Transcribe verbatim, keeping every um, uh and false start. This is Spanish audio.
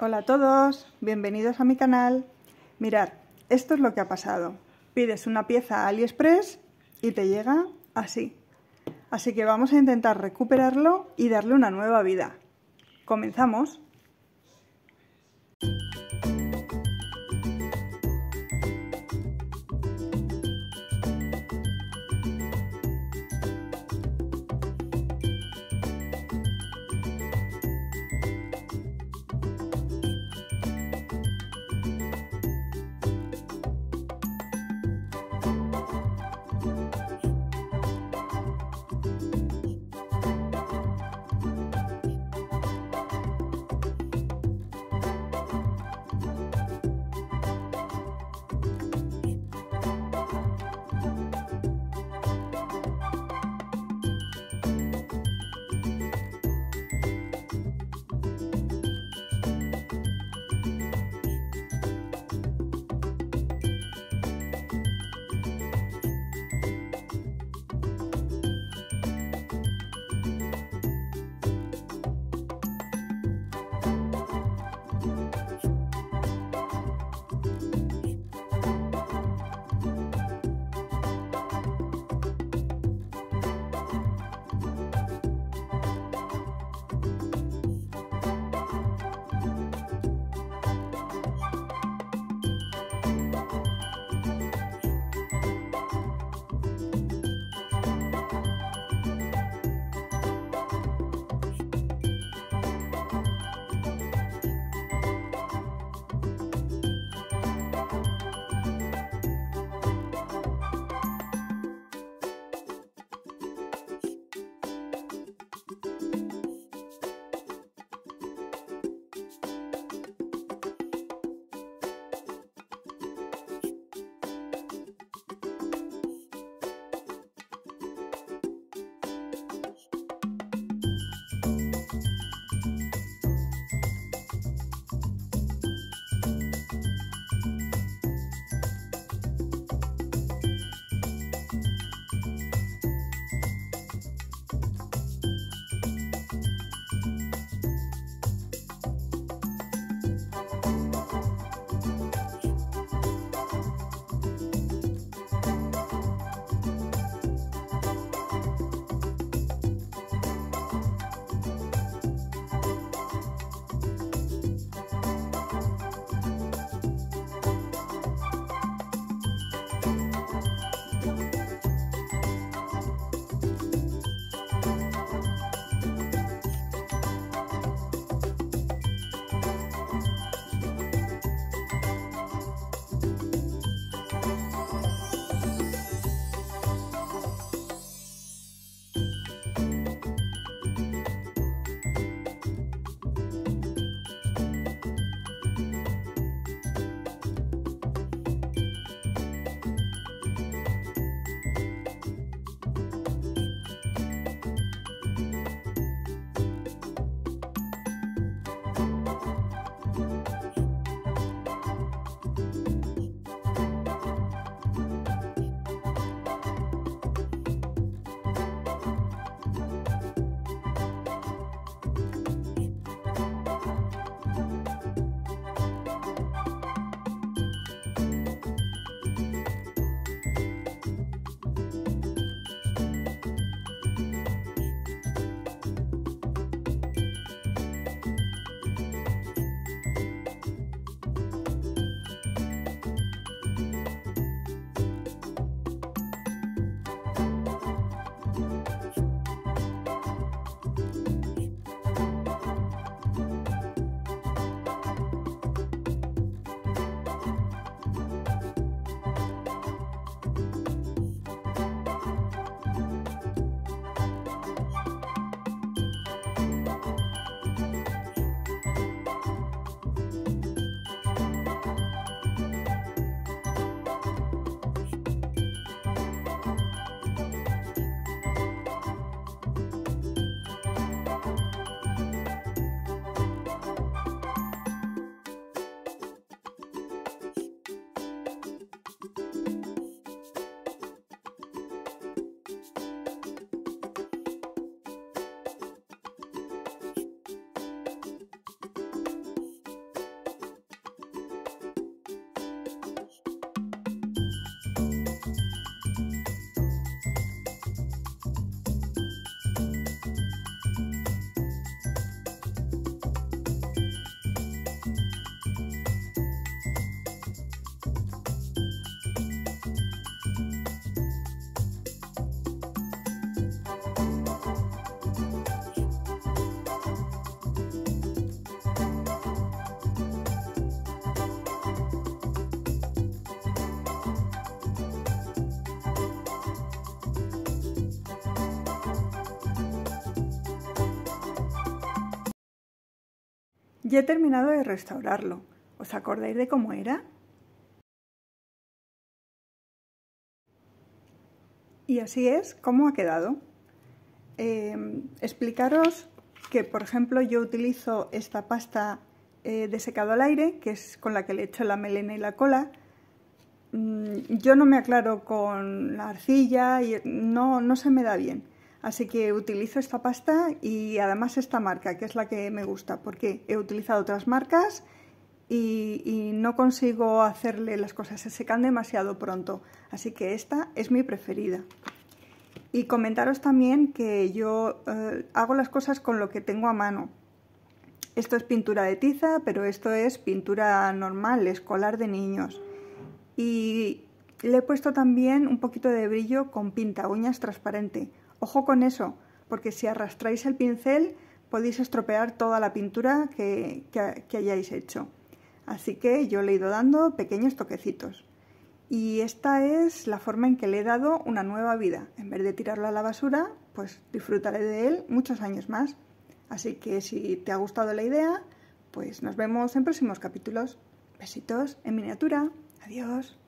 Hola a todos, bienvenidos a mi canal. Mirad, esto es lo que ha pasado. Pides una pieza a AliExpress y te llega así. Así que vamos a intentar recuperarlo y darle una nueva vida. Comenzamos. Ya he terminado de restaurarlo. ¿Os acordáis de cómo era? Y así es como ha quedado. Eh, explicaros que, por ejemplo, yo utilizo esta pasta eh, de secado al aire, que es con la que le echo la melena y la cola. Mm, yo no me aclaro con la arcilla y no, no se me da bien. Así que utilizo esta pasta y además esta marca, que es la que me gusta, porque he utilizado otras marcas y, y no consigo hacerle las cosas, se secan demasiado pronto. Así que esta es mi preferida. Y comentaros también que yo eh, hago las cosas con lo que tengo a mano. Esto es pintura de tiza, pero esto es pintura normal, escolar de niños. Y le he puesto también un poquito de brillo con pinta uñas transparente. Ojo con eso, porque si arrastráis el pincel podéis estropear toda la pintura que, que, que hayáis hecho. Así que yo le he ido dando pequeños toquecitos. Y esta es la forma en que le he dado una nueva vida. En vez de tirarlo a la basura, pues disfrutaré de él muchos años más. Así que si te ha gustado la idea, pues nos vemos en próximos capítulos. Besitos en miniatura. Adiós.